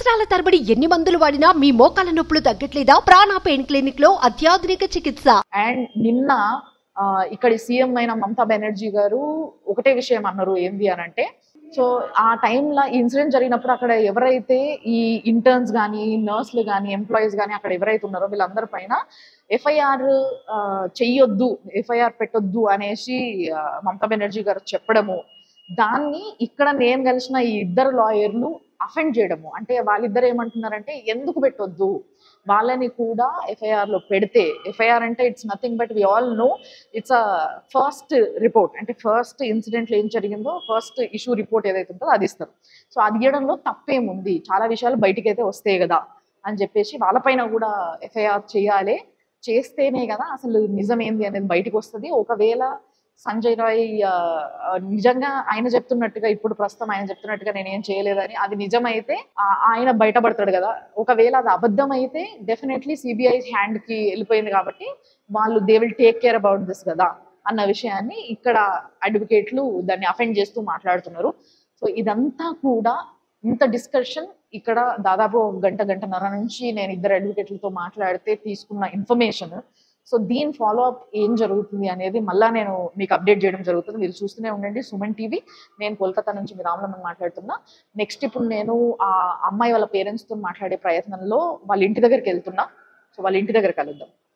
సంవత్సరాల తరబడి ఎన్ని మందులు వాడినా మీ మోకాల నొప్పులు తగ్గట్లేదా? ప్రాణ పెయిన్ క్లినిక్ లో అత్యాధునిక చికిత్స. అండ్ నిన్న ఇక్కడ సీఎం అయిన మమతా బెనర్జీ గారు ఒకటే విషయం అన్నారు, ఏంది అని అంటే, సో ఆ టైంలో ఈ ఇన్సిడెంట్ జరిగినప్పుడు అక్కడ ఎవరైతే ఈ ఇంటర్న్స్ కానీ, నర్సులు కానీ, ఎంప్లాయీస్ కానీ అక్కడ ఎవరైతే ఉన్నారో వీళ్ళందరి పైన ఎఫ్ఐఆర్ చెయ్యొద్దు, ఎఫ్ఐఆర్ పెట్టొద్దు అనేసి మమతా బెనర్జీ గారు చెప్పడము, దాన్ని ఇక్కడ నేను కలిసిన ఈ ఇద్దరు లాయర్లు అఫెండ్ చేయడము. అంటే వాళ్ళిద్దరు ఏమంటున్నారంటే, ఎందుకు పెట్టొద్దు, వాళ్ళని కూడా ఎఫ్ఐఆర్ లో పెడితే, ఎఫ్ఐఆర్ అంటే it's nothing but we all know it's a first report, అంటే ఫస్ట్ ఇన్సిడెంట్లో ఏం జరిగిందో ఫస్ట్ ఇష్యూ రిపోర్ట్ ఏదైతే ఉంటుందో అది ఇస్తారు. సో అది ఇవ్వడంలో తప్పేముంది, చాలా విషయాలు బయటికి అయితే వస్తాయి కదా అని చెప్పేసి వాళ్ళపైన కూడా ఎఫ్ఐఆర్ చేయాలి, చేస్తేనే కదా అసలు నిజం ఏంది అనేది బయటకు వస్తుంది. ఒకవేళ సంజయ్ రాయ్ నిజంగా ఆయన చెప్తున్నట్టుగా, ఇప్పుడు ప్రస్తుతం ఆయన చెప్తున్నట్టుగా నేనేం చేయలేదని అది నిజమైతే ఆయన బయటపడతాడు కదా. ఒకవేళ అది అబద్ధం అయితే డెఫినెట్లీ సిబిఐ హ్యాండ్ కి వెళ్ళిపోయింది కాబట్టి వాళ్ళు they will take care about this కదా అన్న విషయాన్ని ఇక్కడ అడ్వకేట్లు దాన్ని అఫెండ్ చేస్తూ మాట్లాడుతున్నారు. సో ఇదంతా కూడా ఇంత డిస్కషన్ ఇక్కడ దాదాపు గంటన్నర నుంచి నేను ఇద్దరు అడ్వకేట్లతో మాట్లాడితే తీసుకున్న ఇన్ఫర్మేషన్. సో దీని ఫాలో అప్ ఏం జరుగుతుంది అనేది మళ్ళీ నేను మీకు అప్డేట్ చేయడం జరుగుతుంది. మీరు చూస్తూనే ఉండండి సుమన్ టీవీ. నేను కోల్కతా నుంచి మీ రామలమ్మని మాట్లాడుతున్నా. నెక్స్ట్ ఇప్పుడు నేను ఆ అమ్మాయి వాళ్ళ పేరెంట్స్తో మాట్లాడే ప్రయత్నంలో వాళ్ళ ఇంటి దగ్గరికి వెళ్తున్నా. సో వాళ్ళ ఇంటి దగ్గర కలుద్దాం.